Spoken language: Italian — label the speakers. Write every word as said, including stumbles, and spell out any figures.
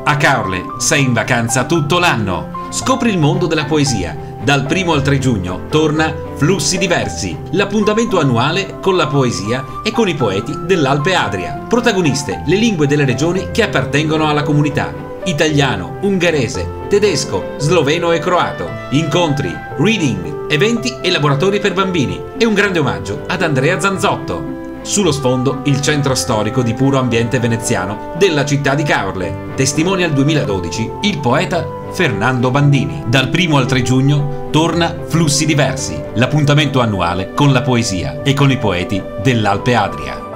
Speaker 1: A Caorle sei in vacanza tutto l'anno. Scopri il mondo della poesia. Dal primo al tre giugno torna Flussi Diversi, l'appuntamento annuale con la poesia e con i poeti dell'Alpe Adria. Protagoniste le lingue delle regioni che appartengono alla comunità: italiano, ungherese, tedesco, sloveno e croato. Incontri, reading, eventi e laboratori per bambini e un grande omaggio ad Andrea Zanzotto. Sullo sfondo il centro storico di puro ambiente veneziano della città di Caorle. Testimonia al duemiladodici il poeta Fernando Bandini. Dal primo al tre giugno torna Flussi Diversi, l'appuntamento annuale con la poesia e con i poeti dell'Alpe Adria.